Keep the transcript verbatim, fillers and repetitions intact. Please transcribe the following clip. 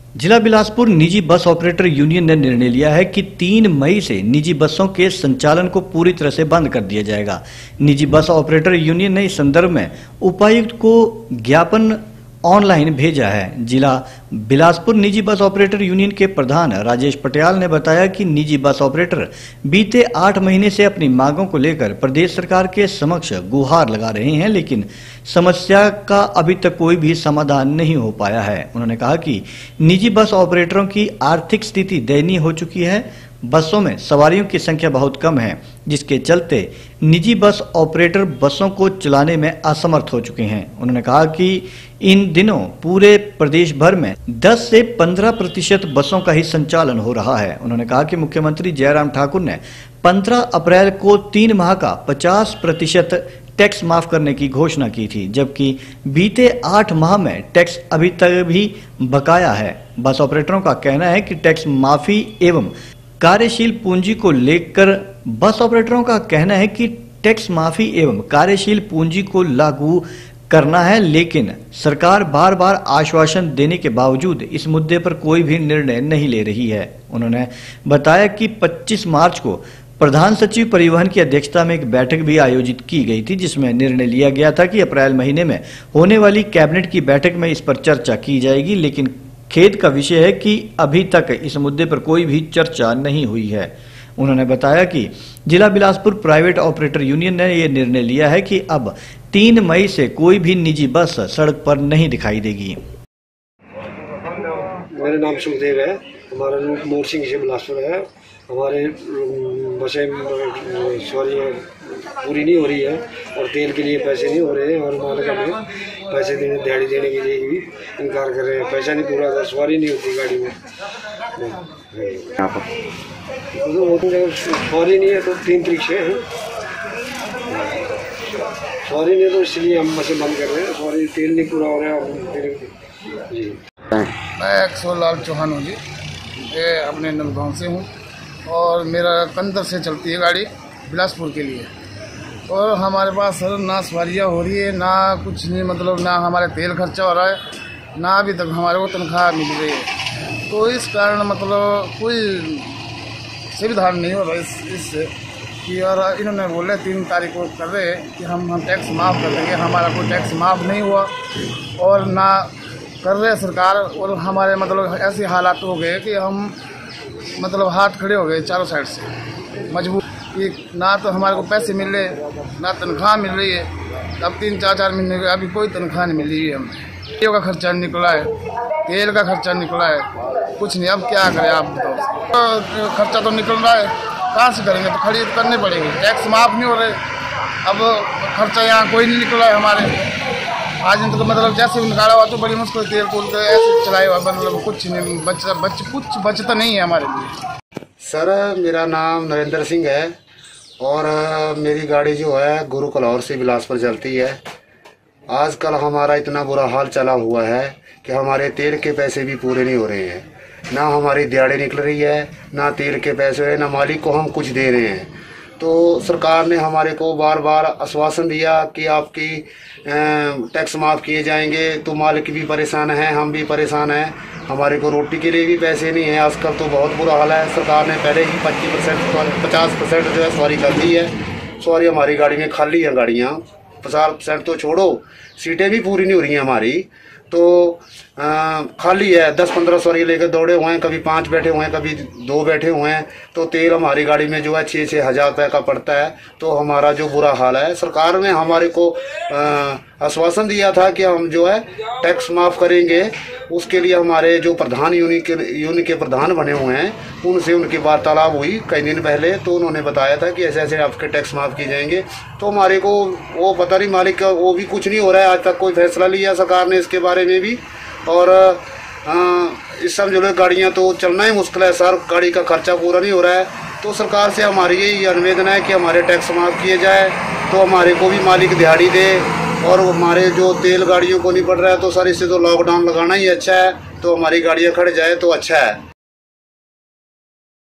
जिला बिलासपुर निजी bus operator union ने निर्णय लिया है कि तीन मई से निजी बसों के संचालन को पूरी तरह से बंद कर दिया जाएगा। निजी बस ऑपरेटर यूनियन ने इस संदर्भ में उपायुक्त को ज्ञापन ऑनलाइन भेजा है। जिला बिलासपुर निजी बस ऑपरेटर यूनियन के प्रधान राजेश पटियाल ने बताया कि निजी बस ऑपरेटर बीते आठ महीने से अपनी मांगों को लेकर प्रदेश सरकार के समक्ष गुहार लगा रहे हैं, लेकिन समस्या का अभी तक कोई भी समाधान नहीं हो पाया है। उन्होंने कहा कि निजी बस ऑपरेटरों की आर्थिक स्थिति दयनीय हो चुकी है। बसों में सवारियों की संख्या बहुत कम है, जिसके चलते निजी बस ऑपरेटर बसों को चलाने में असमर्थ हो चुके हैं। उन्होंने कहा कि इन दिनों पूरे प्रदेश भर में दस से पंद्रह प्रतिशत बसों का ही संचालन हो रहा है। उन्होंने कहा कि मुख्यमंत्री जयराम ठाकुर ने पंद्रह अप्रैल को तीन माह का पचास प्रतिशत टैक्स माफ करने की घोषणा की थी, जबकि बीते आठ माह में टैक्स अभी तक भी बकाया है। बस ऑपरेटरों का कहना है कि टैक्स माफी एवं कार्यशील पूंजी को लेकर बस ऑपरेटरों का कहना है कि टैक्स माफी एवं कार्यशील पूंजी को लागू करना है, लेकिन सरकार बार बार आश्वासन देने के बावजूद इस मुद्दे पर कोई भी निर्णय नहीं ले रही है। उन्होंने बताया कि पच्चीस मार्च को प्रधान सचिव परिवहन की अध्यक्षता में एक बैठक भी आयोजित की गई थी, जिसमें निर्णय लिया गया था कि अप्रैल महीने में होने वाली कैबिनेट की बैठक में इस पर चर्चा की जाएगी, लेकिन खेद का विषय है कि अभी तक इस मुद्दे पर कोई भी चर्चा नहीं हुई है। उन्होंने बताया कि जिला बिलासपुर प्राइवेट ऑपरेटर यूनियन ने यह निर्णय लिया है कि अब तीन मई से कोई भी निजी बस सड़क पर नहीं दिखाई देगी। मेरा नाम सुखदेव है, हमारा मोर सिंह से बिलासपुर है। हमारे बसें सवारी पूरी नहीं हो रही है और तेल के लिए पैसे नहीं हो रहे हैं और मालिक हमें पैसे देने दिहाड़ी देने के लिए भी इनकार कर रहे हैं। पैसा नहीं पूरा था, सवारी नहीं होती गाड़ी में। सवारी नहीं है तो तीन तरीक से है, सवारी नहीं तो इसलिए हम बसें बंद कर रहे हैं। सवारी तेल नहीं पूरा हो रहा है जी। मैं अक्सर लाल चौहान हूँ जी, मैं अपने नलगांव से हूँ और मेरा कंदर से चलती है गाड़ी बिलासपुर के लिए। और हमारे पास सर ना सवारियाँ हो रही है, ना कुछ नहीं, मतलब ना हमारे तेल खर्चा हो रहा है, ना अभी तक हमारे को तनख्वाह मिल रही है। तो इस कारण मतलब कोई सुविधा नहीं हो रहा इस इससे कि और इन्होंने बोले तीन तारीख को कर रहे कि हम हम टैक्स माफ़ कर देंगे। हमारा कोई टैक्स माफ़ नहीं हुआ और ना कर रहे सरकार। और हमारे मतलब ऐसे हालात हो गए कि हम मतलब हाथ खड़े हो गए चारों साइड से, मजबूर कि ना तो हमारे को पैसे मिल रहे, ना तनख्वाह मिल रही है। अब तीन चार चार महीने अभी कोई तनख्वाह नहीं मिल रही है। हमें तेल का खर्चा निकला है, तेल का खर्चा निकला है, कुछ नहीं। अब क्या करें आप बताओ, तो खर्चा तो निकल रहा है, कहाँ से करेंगे? तो खरीद करने पड़ेगी। टैक्स माफ़ नहीं हो रहे, अब खर्चा यहाँ कोई नहीं निकला है हमारे। आज तो मतलब जैसे निकाला हुआ तो बड़ी मुश्किल तेल तूल के ऐसे चलाए हुआ, मतलब कुछ नहीं बच बच कुछ बचता नहीं है हमारे लिए। सर मेरा नाम नरेंद्र सिंह है और मेरी गाड़ी जो है गुरु कलौर से बिलासपुर चलती है। आजकल हमारा इतना बुरा हाल चला हुआ है कि हमारे तेल के पैसे भी पूरे नहीं हो रहे हैं, ना हमारी दिहाड़ी निकल रही है, ना तेल के पैसे, ना मालिक को हम कुछ दे रहे हैं। तो सरकार ने हमारे को बार बार आश्वासन दिया कि आपकी टैक्स माफ़ किए जाएंगे। तो मालिक भी परेशान है, हम भी परेशान हैं, हमारे को रोटी के लिए भी पैसे नहीं हैं। आजकल तो बहुत बुरा हाल है। सरकार ने पहले ही पच्चीस परसेंट पचास परसेंट जो है सवारी कर दी है। सवारी हमारी गाड़ी में खाली है, गाड़ियाँ पचास परसेंट तो छोड़ो, सीटें भी पूरी नहीं हो रही हैं हमारी, तो आ, खाली है। दस पंद्रह सवारी लेकर दौड़े हुए हैं, कभी पाँच बैठे हुए हैं, कभी दो बैठे हुए हैं। तो तेल हमारी गाड़ी में जो है छः छः हज़ार रुपये का पड़ता है। तो हमारा जो बुरा हाल है, सरकार ने हमारे को आश्वासन दिया था कि हम जो है टैक्स माफ़ करेंगे। उसके लिए हमारे जो प्रधान यूनियन के यूनियन के प्रधान बने हुए हैं, उनसे उनकी वार्तालाप हुई कई दिन पहले। तो उन्होंने बताया था कि ऐसे ऐसे आपके टैक्स माफ़ किए जाएंगे। तो हमारे को वो पता नहीं मालिक का वो भी कुछ नहीं हो रहा है। आज तक कोई फैसला लिया सरकार ने इसके बारे में भी। और आ, इस सब जो है गाड़ियाँ तो चलना ही मुश्किल है सर, गाड़ी का खर्चा पूरा नहीं हो रहा है। तो सरकार से हमारी यही निवेदन है कि हमारे टैक्स माफ़ किए जाए, तो हमारे को भी मालिक दिहाड़ी दे। और हमारे जो तेल गाड़ियों को नहीं पड़ रहा है, तो सर इससे तो लॉकडाउन लगाना ही अच्छा है, तो हमारी गाड़ियाँ खड़ जाए तो अच्छा है।